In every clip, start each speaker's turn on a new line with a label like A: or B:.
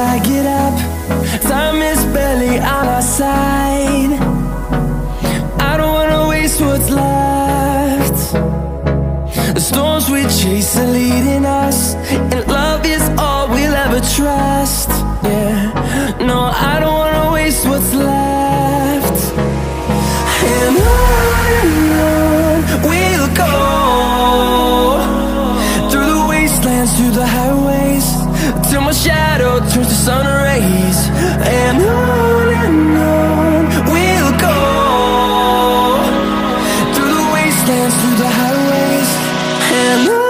A: I get up. Time is barely on our side. I don't wanna waste what's left. The storms we chase are leading us, and love is all we'll ever trust. Yeah, no, I don't wanna waste what's left. And on we'll go, through the wastelands, through the highways, till my shadow turns to sun rays. And on we'll go, through the wastelands, through the highways, and on we'll go.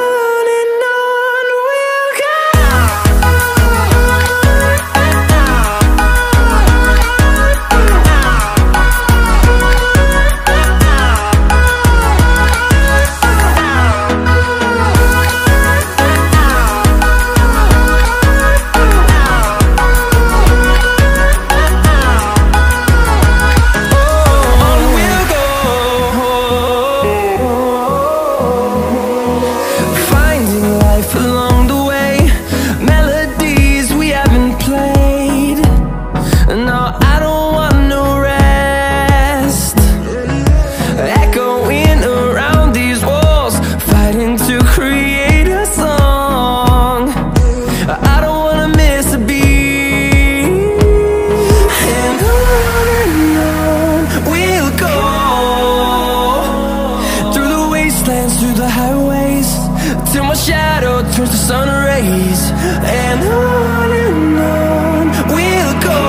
A: Through the highways, till my shadow turns to sun rays. And on we'll go,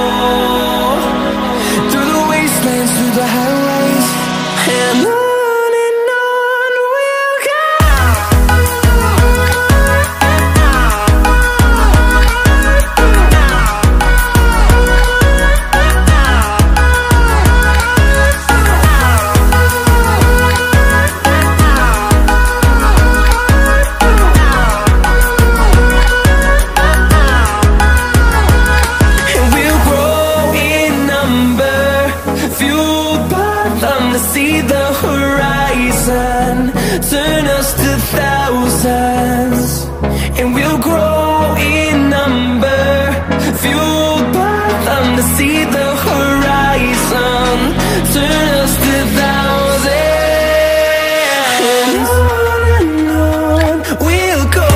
A: through the wastelands, through the highways, and on we'll go. See the horizon turn us to thousands, and we'll grow in number, fueled by them. To see the horizon turn us to thousands, and on we'll go,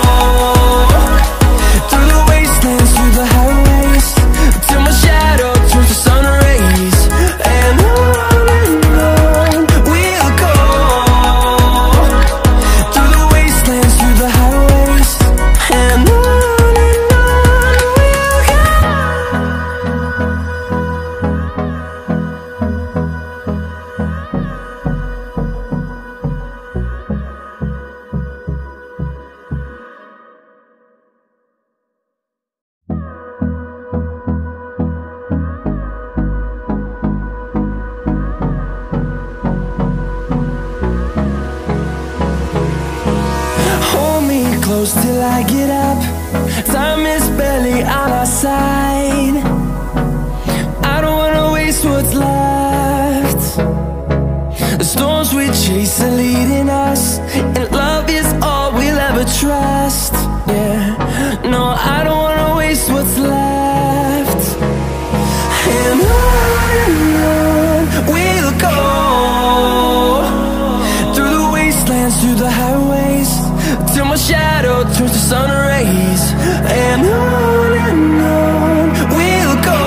A: through the wastelands, through the highways, till my shadow turns to sun rays. And close till I get up. Time is barely on our side. I don't wanna waste what's left. The storms we chase are leading us, and love is all we'll ever trust. Yeah, no, I don't wanna waste what's left. And on we'll go, through the wastelands, through the highways, till my shadow turns to sun rays. And on we'll go,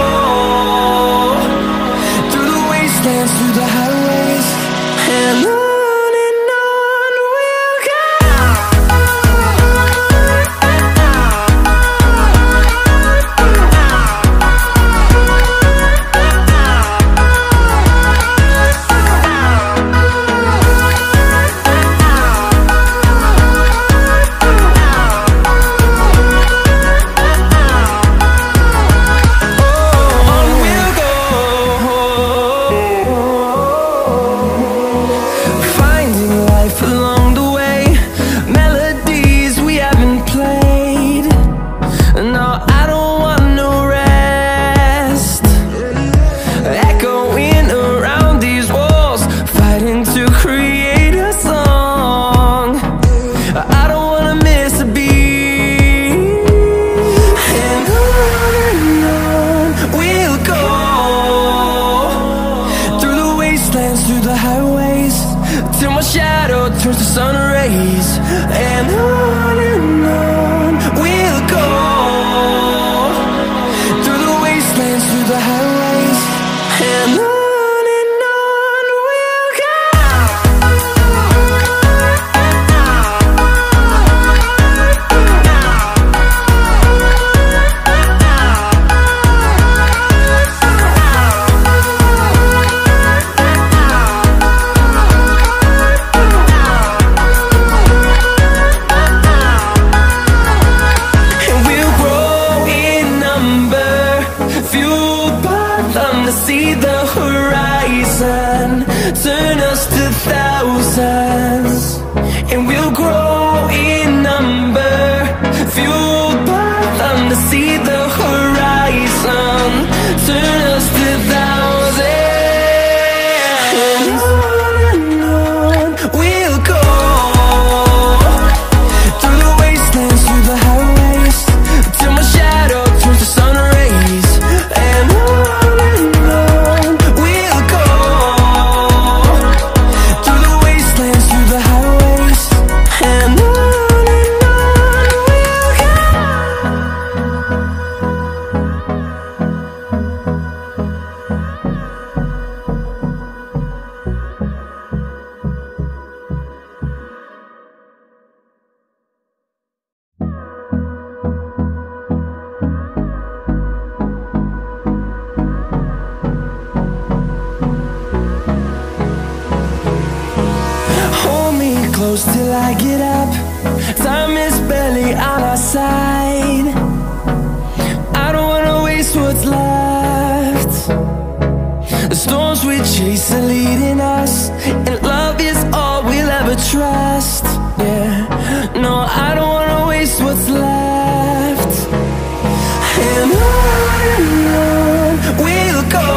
A: through the wastelands, through the highways, and on. and on we'll go, through the wastelands, through the highways, and on we'll go. See the horizon, turn us to thousands, and we'll grow in number, fueled by them to see the horizon, turn us to thousands, and on we'll go, through the wastelands, through the highways, till my shadow turns to sun rays, and on close till I get up. Time is barely on our side. I don't wanna waste what's left. The storms we chase are leading us, and love is all we'll ever trust. Yeah, no, I don't wanna waste what's left. And on we'll go,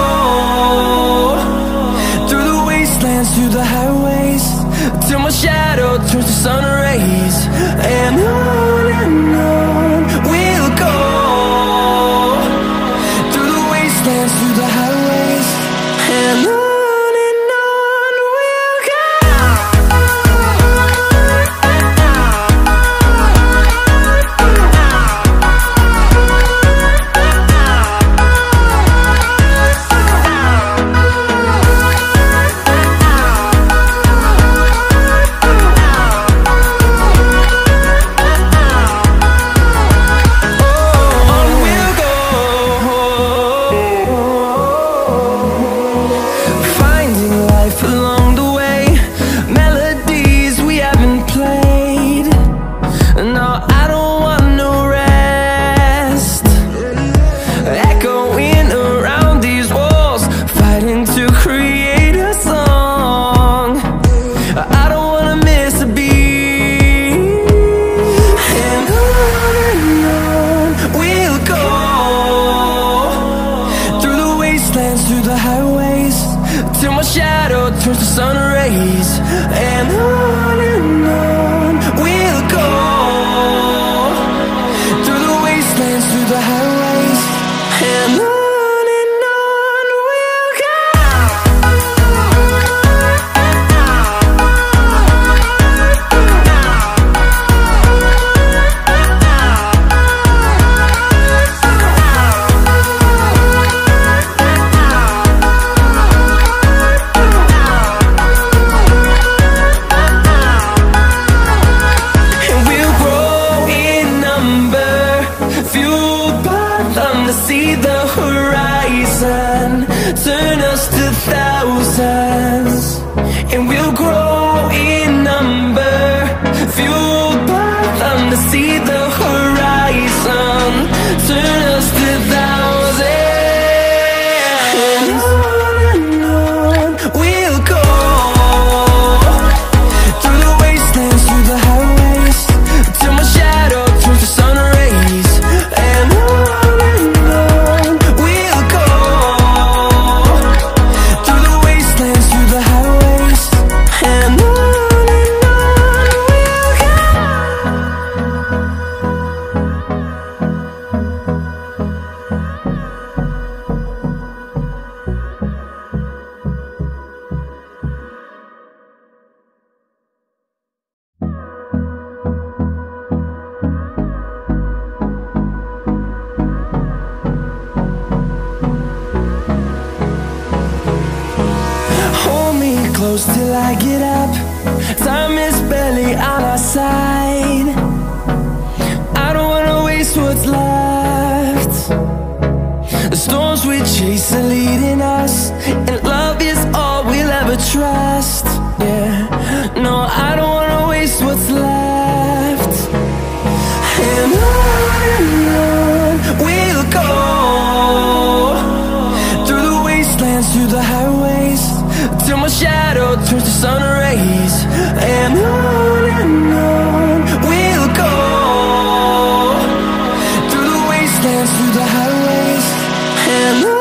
A: through the wastelands, through the highways, till my shadow turns to sun rays, and on we'll go, through the wastelands, through the highways, and on we'll go. Through the highways, till my shadow turns to sun rays, and on we'll go, through the wastelands, through the highways, and on we'll go. See the horizon, turn us to thousands, and we'll grow in number, fueled by them to see the horizon, turn us to thousands, and on we'll go, through the wastelands, through the highways, till my shadow turns to sun rays, and on we'll go, through the wastelands, through the highways, and close till I get up. Time is barely on our side. I don't wanna waste what's left. The storms we chase are leading us, and love is all we'll ever trust. Yeah, no, I don't wanna waste what's left. And on we'll go, through the wastelands, through the highways, till my shadow turns to sun rays. And on we'll go, through the wastelands, through the highways, and on we'll go.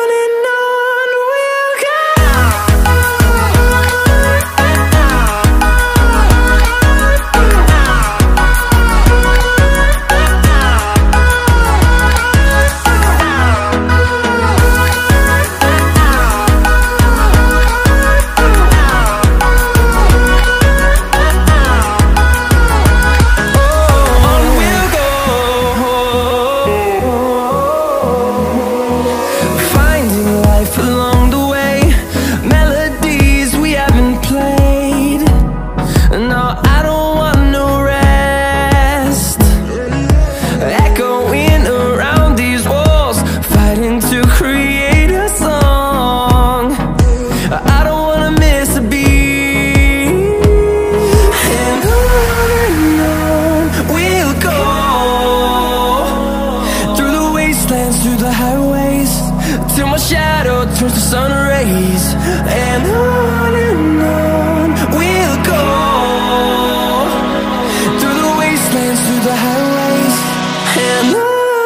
A: Through the highways, till my shadow turns to sun rays. And on we'll go, through the wastelands, through the highways, and on we'll go.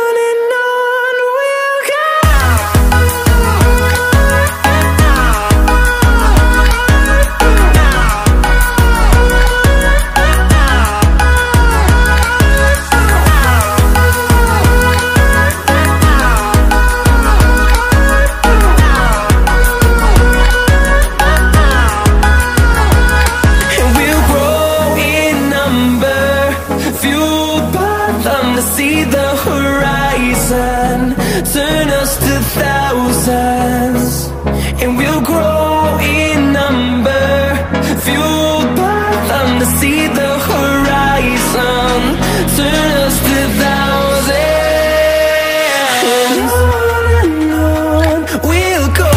A: See the horizon turn us to thousands, and we'll grow in number, fueled by them to see the horizon turn us to thousands. And on we'll go,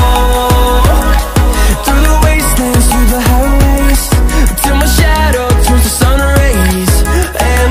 A: through the wastelands, through the highways, till my shadow turns to sun rays. And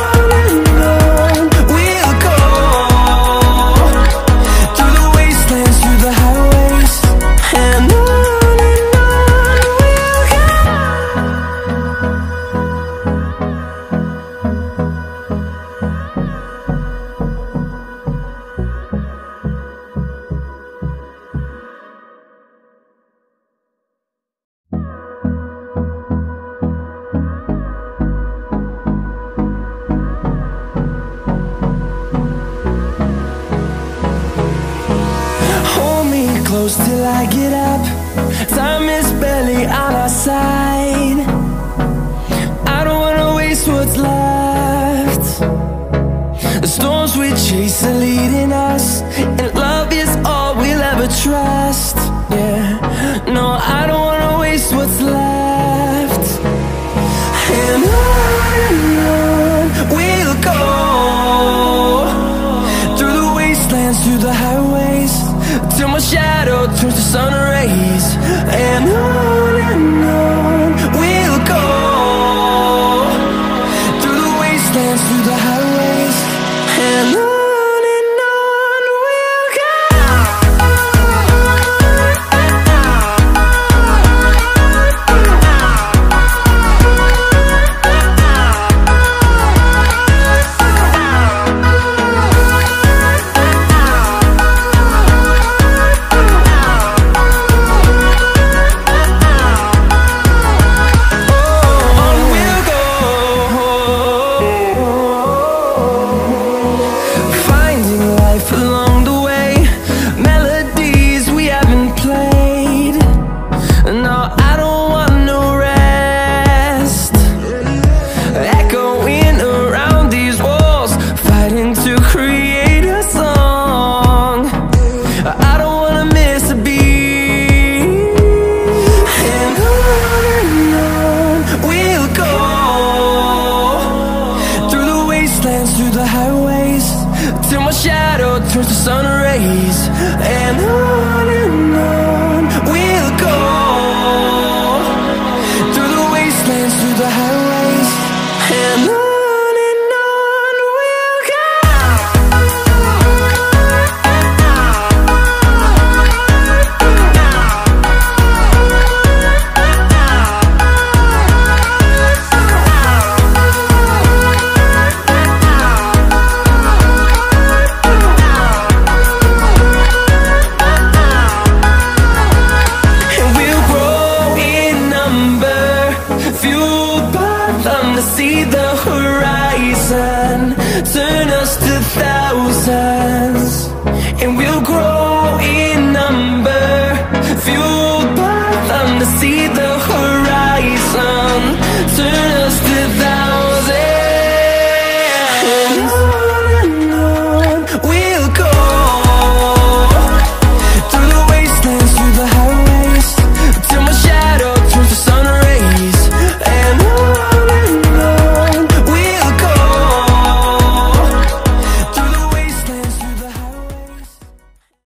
A: close till I get up. Time is barely on our side. I don't wanna waste what's left. The storms we chase are leading us, and love is all we'll ever trust. Yeah, no, I don't wanna waste what's left. And on we'll go, through the wastelands, through the highways, till my shadow